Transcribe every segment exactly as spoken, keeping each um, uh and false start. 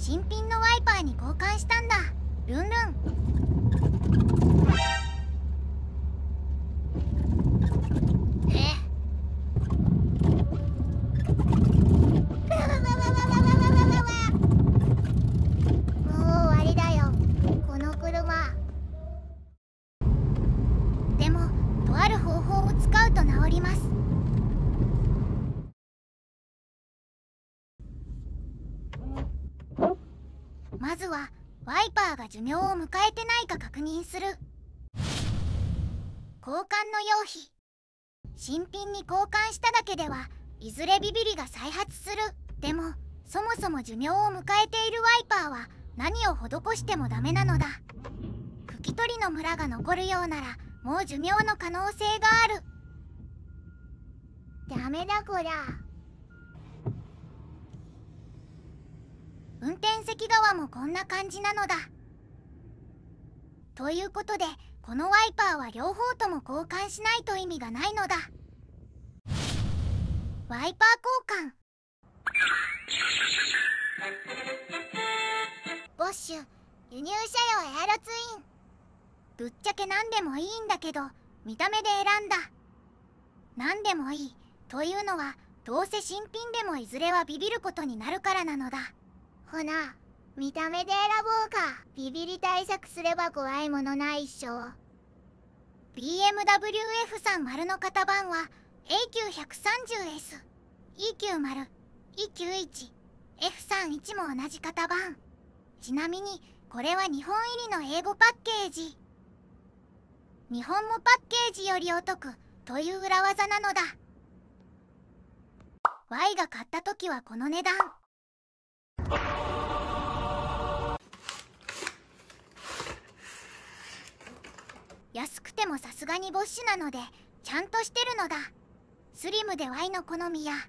新品のワイパーに交換したんだ。ルンルン。えもう終わりだよ、この車。でもとある方法を使うと治ります。まずはワイパーが寿命を迎えてないか確認する。交換の用費。新品に交換しただけではいずれビビリが再発する。でもそもそも寿命を迎えているワイパーは何を施してもダメなのだ。拭き取りのムラが残るようならもう寿命の可能性がある。ダメだこりゃ。運転席側もこんな感じなのだ。ということでこのワイパーは両方とも交換しないと意味がないのだ。ワイパー交換。ボッシュ輸入車用エアロツイン。ぶっちゃけ何でもいいんだけど見た目で選んだ。何でもいいというのはどうせ新品でもいずれはビビることになるからなのだ。ほな見た目で選ぼうか。ビビり対策すれば怖いものないっしょ。 ビーエムダブリューエフさん 丸の型番は エーキューひゃくさんじゅうエス、イーキュー 丸、イーキューいち、エフさんじゅういち も同じ型番。ちなみにこれは日本入りの英語パッケージ。日本語パッケージよりお得という裏技なのだ。 Y が買った時はこの値段。安くてもさすがにボッシュなのでちゃんとしてるのだ。スリムで Y の好みや。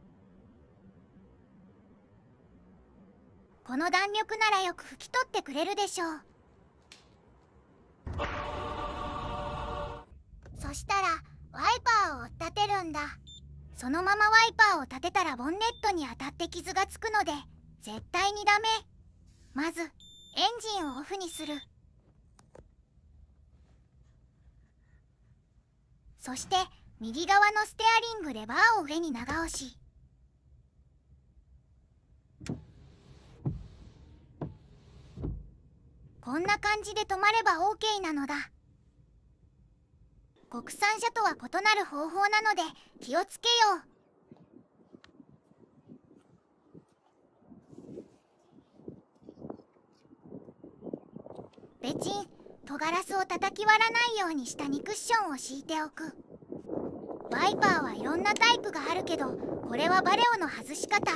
この弾力ならよく拭き取ってくれるでしょう。そしたらワイパーを立てるんだ。そのままワイパーを立てたらボンネットに当たって傷がつくので絶対にダメ。まずエンジンをオフにする。そして右側のステアリングレバーを上に長押し。こんな感じで止まれば オーケー なのだ。国産車とは異なる方法なので気をつけよう。ベチン、戸ガラスを叩き割らないように下にクッションを敷いておく。ワイパーはいろんなタイプがあるけどこれはバレオの外し方。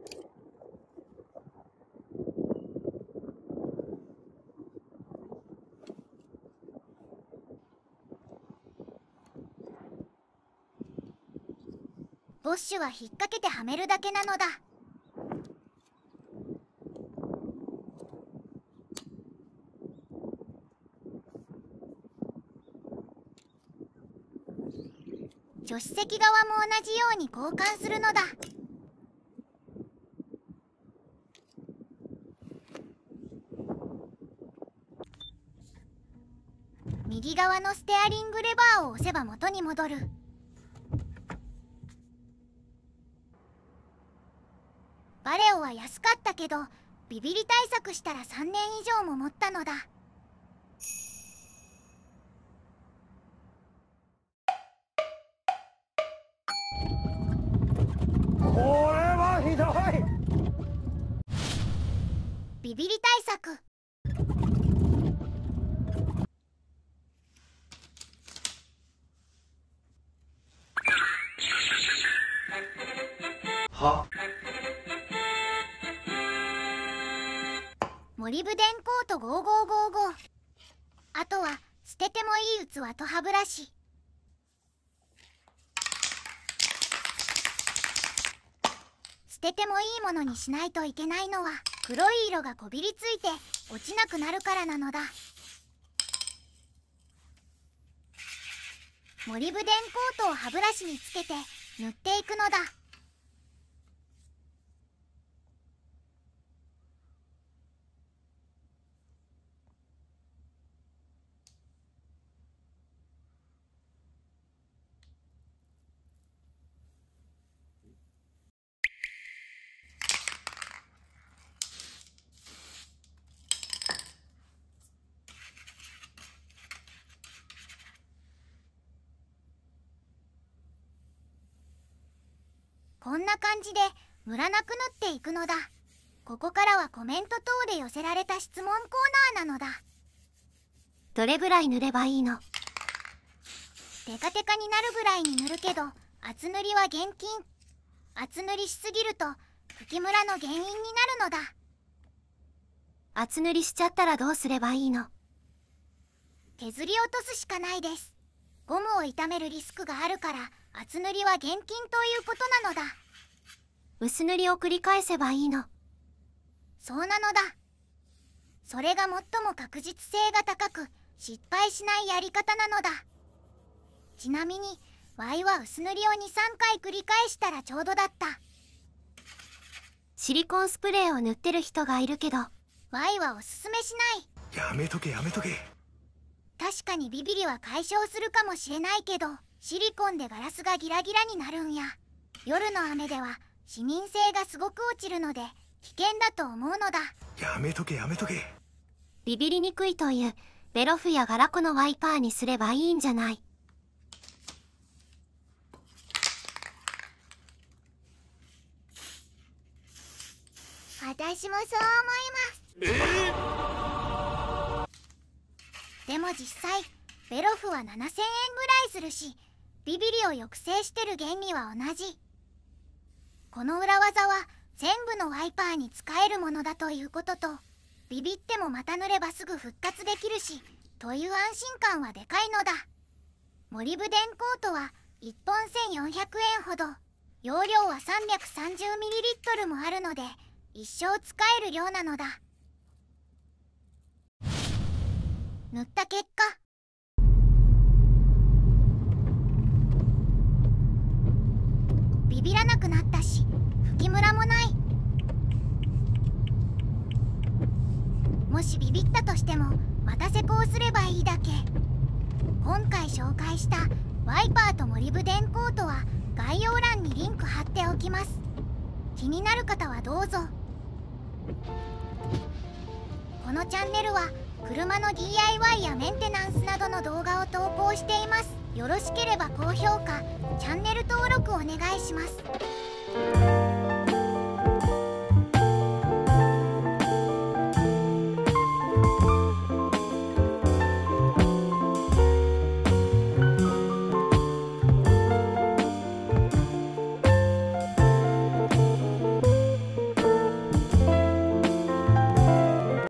ボッシュは引っ掛けてはめるだけなのだ。助手席側も同じように交換するのだ。右側のステアリングレバーを押せば元に戻る。バレオは安かったけどビビり対策したらさんねん以上も持ったのだ。 これはひどい。 ビビり対策。 はモリブデンコートごーごーごーごー。あとは捨ててもいい器と歯ブラシ。捨ててもいいものにしないといけないのは黒い色がこびりついて落ちなくなるからなのだ。モリブデンコートを歯ブラシにつけて塗っていくのだ。 こんな感じでムラなく塗っていくのだ。ここからはコメント等で寄せられた質問コーナーなのだ。 どれぐらい塗ればいいの？ テカテカになるぐらいに塗るけど、厚塗りは厳禁。厚塗りしすぎると吹きムラの原因になるのだ。 厚塗りしちゃったらどうすればいいの？ 削り落とすしかないです。ゴムを傷めるリスクがあるから厚塗りは厳禁ということなのだ。 薄塗りを繰り返せばいいの？ そうなのだ。それが最も確実性が高く失敗しないやり方なのだ。ちなみに Y は薄塗りをにさんかい繰り返したらちょうどだった。 シリコンスプレーを塗ってる人がいるけど Y はおすすめしない。 やめとけやめとけ。 確かにビビリは解消するかもしれないけど、シリコンでガラスがギラギラになるんや。夜の雨では視認性がすごく落ちるので危険だと思うのだ。 やめとけやめとけ。 ビビりにくいというベロフやガラコのワイパーにすればいいんじゃない？ 私もそう思います。えー、でも実際ベロフはななせんえんぐらいするし、ビビリを抑制してる原理は同じ。この裏技は全部のワイパーに使えるものだということと、ビビってもまた塗ればすぐ復活できるしという安心感はでかいのだ。モリブデンコートはいっぽんせんよんひゃくえんほど、容量は さんびゃくさんじゅうミリリットル もあるので一生使える量なのだ。塗った結果、ビビらなくなったし吹きムラもない。もしビビったとしてもまた施工すればいいだけ。今回紹介したワイパーとモリブデンコートは概要欄にリンク貼っておきます。気になる方はどうぞ。このチャンネルは車の ディーアイワイ やメンテナンスなどの動画を投稿しています。よろしければ高評価、チャンネル登録お願いします。